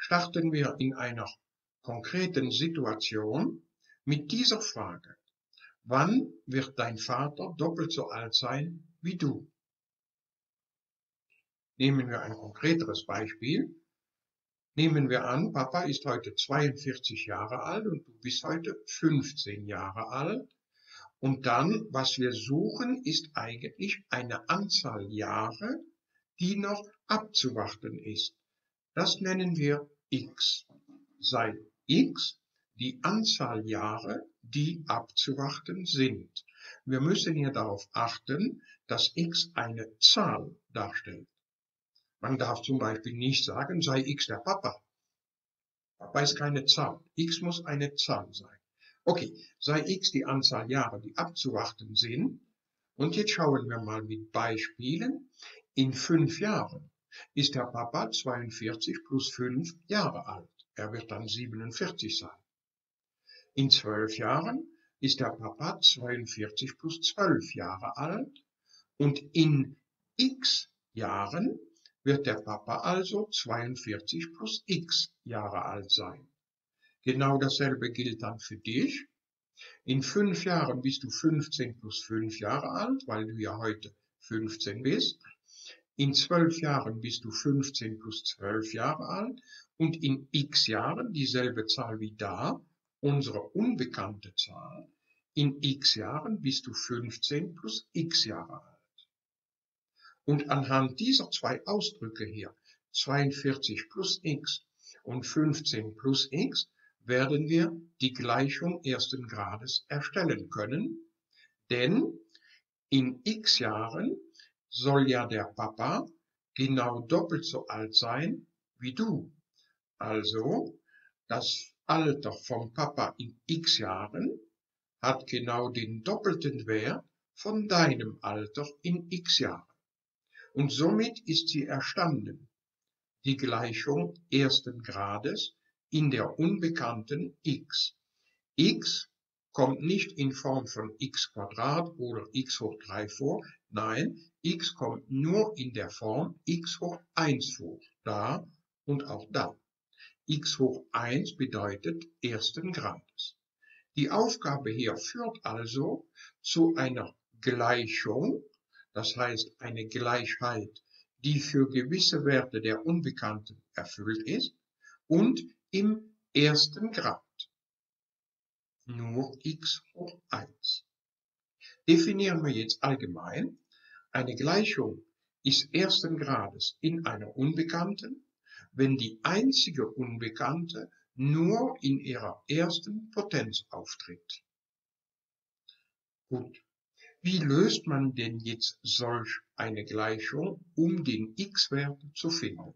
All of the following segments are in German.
starten wir in einer konkreten Situation mit dieser Frage. Wann wird dein Vater doppelt so alt sein wie du? Nehmen wir ein konkreteres Beispiel. Nehmen wir an, Papa ist heute 42 Jahre alt und du bist heute 15 Jahre alt. Und dann, was wir suchen, ist eigentlich eine Anzahl Jahre, die noch abzuwarten ist. Das nennen wir x. Sei x die Anzahl Jahre, die abzuwarten sind. Wir müssen hier darauf achten, dass x eine Zahl darstellt. Man darf zum Beispiel nicht sagen, sei x der Papa. Papa ist keine Zahl. X muss eine Zahl sein. Okay, sei x die Anzahl Jahre, die abzuwarten sind. Und jetzt schauen wir mal mit Beispielen. In 5 Jahren ist der Papa 42 plus 5 Jahre alt. Er wird dann 47 sein. In 12 Jahren ist der Papa 42 plus 12 Jahre alt. Und in x Jahren wird der Papa also 42 plus x Jahre alt sein. Genau dasselbe gilt dann für dich. In 5 Jahren bist du 15 plus 5 Jahre alt, weil du ja heute 15 bist. In 12 Jahren bist du 15 plus 12 Jahre alt und in x Jahren dieselbe Zahl wie da, unsere unbekannte Zahl. In x Jahren bist du 15 plus x Jahre alt. Und anhand dieser zwei Ausdrücke hier, 42 plus x und 15 plus x, werden wir die Gleichung ersten Grades erstellen können, denn in x Jahren soll ja der Papa genau doppelt so alt sein wie du. Also, das Alter vom Papa in x Jahren hat genau den doppelten Wert von deinem Alter in x Jahren. Und somit ist sie erstanden, die Gleichung ersten Grades in der unbekannten x. X kommt nicht in Form von x² oder x hoch 3 vor, nein, x kommt nur in der Form x hoch 1 vor, da und auch da. X hoch 1 bedeutet ersten Grades. Die Aufgabe hier führt also zu einer Gleichung, das heißt eine Gleichheit, die für gewisse Werte der Unbekannten erfüllt ist und im ersten Grad. Nur x hoch 1. Definieren wir jetzt allgemein, eine Gleichung ist ersten Grades in einer Unbekannten, wenn die einzige Unbekannte nur in ihrer ersten Potenz auftritt. Gut. Wie löst man denn jetzt solch eine Gleichung, um den x-Wert zu finden?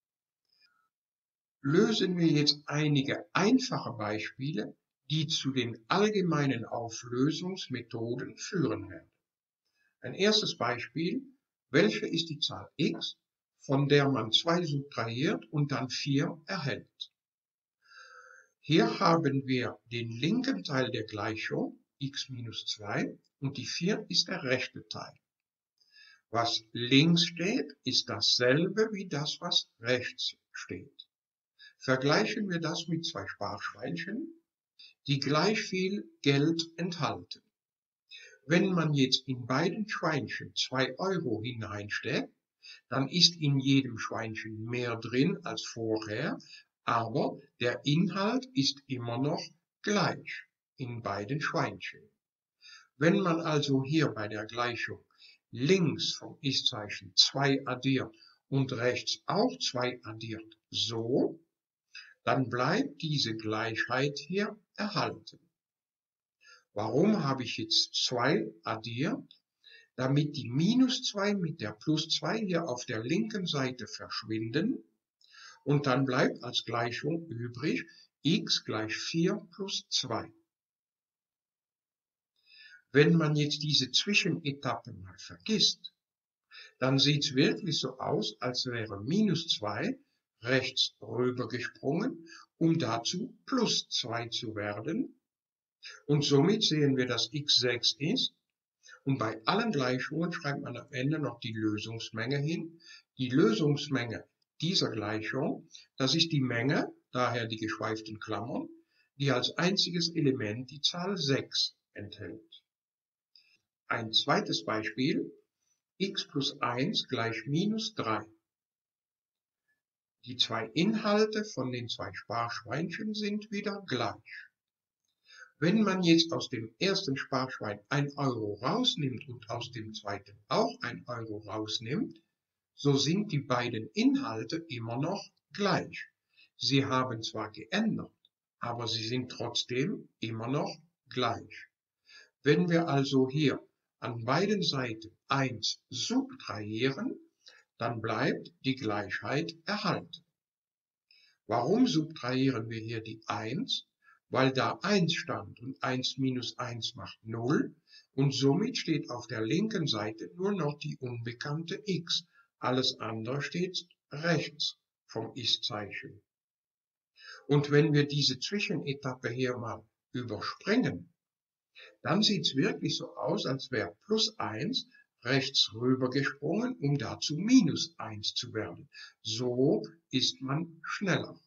Lösen wir jetzt einige einfache Beispiele, die zu den allgemeinen Auflösungsmethoden führen werden. Ein erstes Beispiel, welche ist die Zahl x, von der man 2 subtrahiert und dann 4 erhält? Hier haben wir den linken Teil der Gleichung, x minus 2, und die 4 ist der rechte Teil. Was links steht, ist dasselbe wie das, was rechts steht. Vergleichen wir das mit 2 Sparschweinchen, die gleich viel Geld enthalten. Wenn man jetzt in beiden Schweinchen 2 € hineinsteckt, dann ist in jedem Schweinchen mehr drin als vorher, aber der Inhalt ist immer noch gleich in beiden Schweinchen. Wenn man also hier bei der Gleichung links vom Ist-Zeichen 2 addiert und rechts auch 2 addiert, so, dann bleibt diese Gleichheit hier erhalten. Warum habe ich jetzt 2 addiert? Damit die minus 2 mit der plus 2 hier auf der linken Seite verschwinden und dann bleibt als Gleichung übrig x gleich 4 plus 2. Wenn man jetzt diese Zwischenetappe mal vergisst, dann sieht es wirklich so aus, als wäre minus 2 rechts rübergesprungen, um dazu plus 2 zu werden. Und somit sehen wir, dass x 6 ist. Und bei allen Gleichungen schreibt man am Ende noch die Lösungsmenge hin. Die Lösungsmenge dieser Gleichung, das ist die Menge, daher die geschweiften Klammern, die als einziges Element die Zahl 6 enthält. Ein zweites Beispiel, x plus 1 gleich minus 3. Die zwei Inhalte von den zwei Sparschweinchen sind wieder gleich. Wenn man jetzt aus dem ersten Sparschwein 1 Euro rausnimmt und aus dem zweiten auch 1 Euro rausnimmt, so sind die beiden Inhalte immer noch gleich. Sie haben zwar geändert, aber sie sind trotzdem immer noch gleich. Wenn wir also hier an beiden Seiten 1 subtrahieren, dann bleibt die Gleichheit erhalten. Warum subtrahieren wir hier die 1? Weil da 1 stand und 1 minus 1 macht 0 und somit steht auf der linken Seite nur noch die unbekannte x. Alles andere steht rechts vom Ist-Zeichen. Und wenn wir diese Zwischenetappe hier mal überspringen, dann sieht es wirklich so aus, als wäre plus 1 rechts rüber gesprungen, um dazu minus 1 zu werden. So ist man schneller.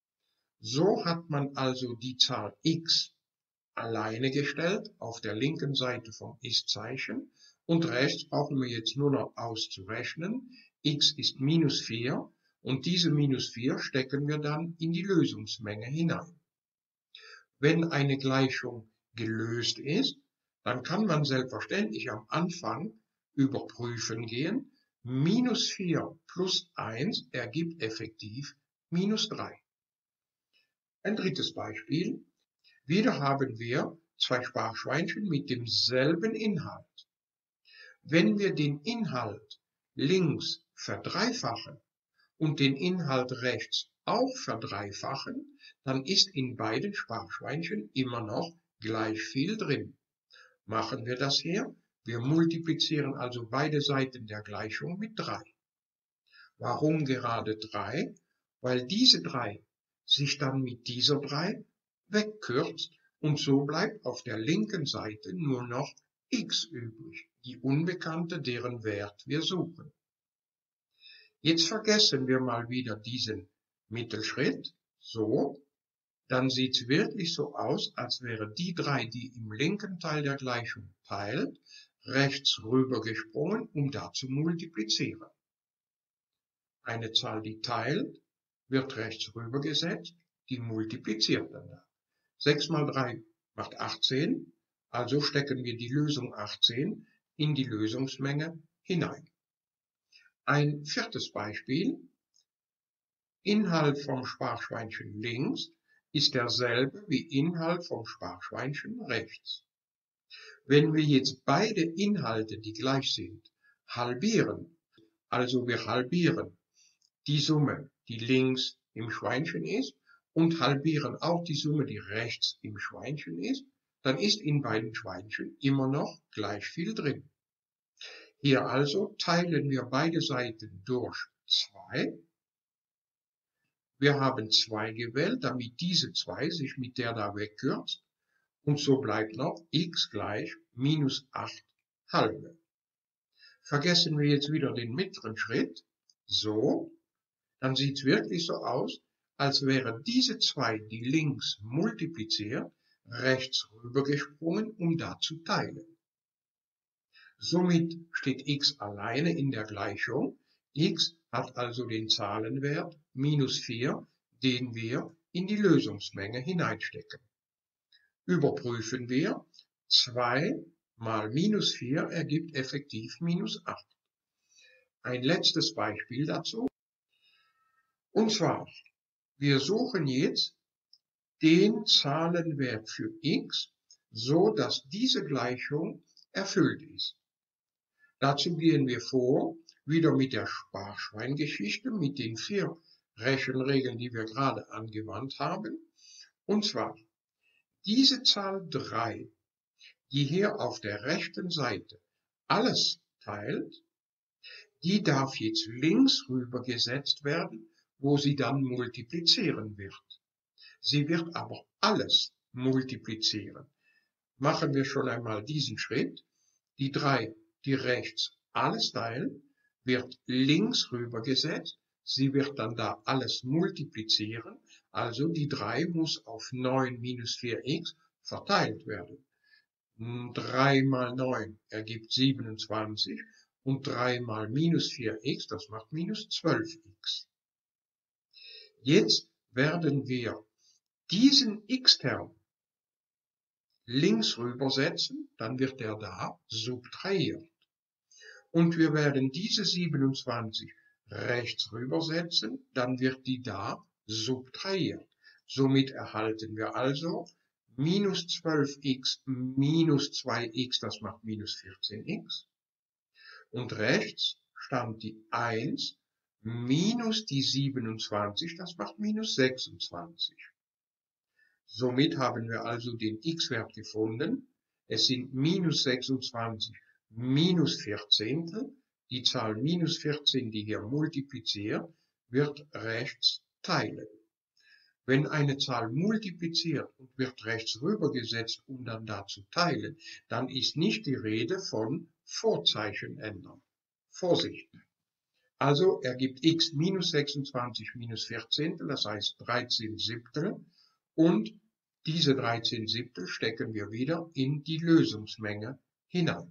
So hat man also die Zahl x alleine gestellt auf der linken Seite vom Ist-Zeichen und rechts brauchen wir jetzt nur noch auszurechnen. X ist minus 4 und diese minus 4 stecken wir dann in die Lösungsmenge hinein. Wenn eine Gleichung gelöst ist, dann kann man selbstverständlich am Anfang überprüfen gehen. Minus 4 plus 1 ergibt effektiv minus 3. Ein drittes Beispiel. Wieder haben wir zwei Sparschweinchen mit demselben Inhalt. Wenn wir den Inhalt links verdreifachen und den Inhalt rechts auch verdreifachen, dann ist in beiden Sparschweinchen immer noch gleich viel drin. Machen wir das hier. Wir multiplizieren also beide Seiten der Gleichung mit 3. Warum gerade 3? Weil diese 3 sich dann mit dieser 3 wegkürzt und so bleibt auf der linken Seite nur noch x übrig, die Unbekannte, deren Wert wir suchen. Jetzt vergessen wir mal wieder diesen Mittelschritt, so, dann sieht es wirklich so aus, als wäre die 3, die im linken Teil der Gleichung teilt, rechts rüber gesprungen, um da zu multiplizieren. Eine Zahl, die teilt, wird rechts rüber gesetzt, die multipliziert dann da. 6 mal 3 macht 18, also stecken wir die Lösung 18 in die Lösungsmenge hinein. Ein viertes Beispiel. Inhalt vom Sparschweinchen links ist derselbe wie Inhalt vom Sparschweinchen rechts. Wenn wir jetzt beide Inhalte, die gleich sind, halbieren, also wir halbieren die Summe, die links im Schweinchen ist, und halbieren auch die Summe, die rechts im Schweinchen ist, dann ist in beiden Schweinchen immer noch gleich viel drin. Hier also teilen wir beide Seiten durch 2. Wir haben 2 gewählt, damit diese 2 sich mit der da wegkürzt, und so bleibt noch x gleich minus 8 halbe. Vergessen wir jetzt wieder den mittleren Schritt, so, dann sieht es wirklich so aus, als wäre diese 2, die links multipliziert, rechts rübergesprungen, um da zu teilen. Somit steht x alleine in der Gleichung. X hat also den Zahlenwert minus 4, den wir in die Lösungsmenge hineinstecken. Überprüfen wir, 2 mal minus 4 ergibt effektiv minus 8. Ein letztes Beispiel dazu. Und zwar, wir suchen jetzt den Zahlenwert für x, so dass diese Gleichung erfüllt ist. Dazu gehen wir vor, wieder mit der Sparschweingeschichte, mit den 4 Rechenregeln, die wir gerade angewandt haben. Und zwar, diese Zahl 3, die hier auf der rechten Seite alles teilt, die darf jetzt links rüber gesetzt werden, wo sie dann multiplizieren wird. Sie wird aber alles multiplizieren. Machen wir schon einmal diesen Schritt. Die 3, die rechts alles teilt, wird links rüber gesetzt, Sie wird dann da alles multiplizieren, also die 3 muss auf 9 minus 4x verteilt werden. 3 mal 9 ergibt 27 und 3 mal minus 4x, das macht minus 12x. Jetzt werden wir diesen x-Term links rübersetzen, dann wird er da subtrahiert. Und wir werden diese 27 rechts rübersetzen, dann wird die da subtrahiert. Somit erhalten wir also minus 12x minus 2x, das macht minus 14x. Und rechts stand die 1 minus die 27, das macht minus 26. Somit haben wir also den x-Wert gefunden. Es sind minus 26 minus 14. Die Zahl minus 14, die hier multipliziert, wird rechts teilen. Wenn eine Zahl multipliziert und wird rechts rübergesetzt, um dann da zu teilen, dann ist nicht die Rede von Vorzeichen ändern. Vorsicht! Also ergibt x minus 26 minus 14, das heißt 13 Siebtel, und diese 13 Siebtel stecken wir wieder in die Lösungsmenge hinein.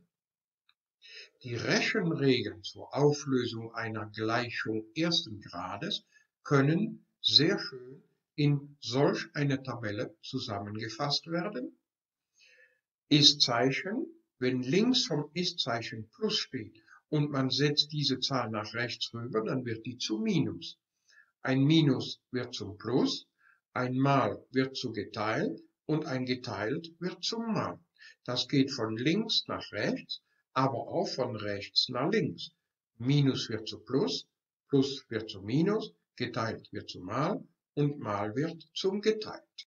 Die Rechenregeln zur Auflösung einer Gleichung ersten Grades können sehr schön in solch eine Tabelle zusammengefasst werden. Ist-Zeichen, wenn links vom Ist-Zeichen Plus steht und man setzt diese Zahl nach rechts rüber, dann wird die zu Minus. Ein Minus wird zum Plus, ein Mal wird zu geteilt und ein geteilt wird zum Mal. Das geht von links nach rechts, aber auch von rechts nach links. Minus wird zu Plus, Plus wird zu Minus, geteilt wird zu Mal und Mal wird zum geteilt.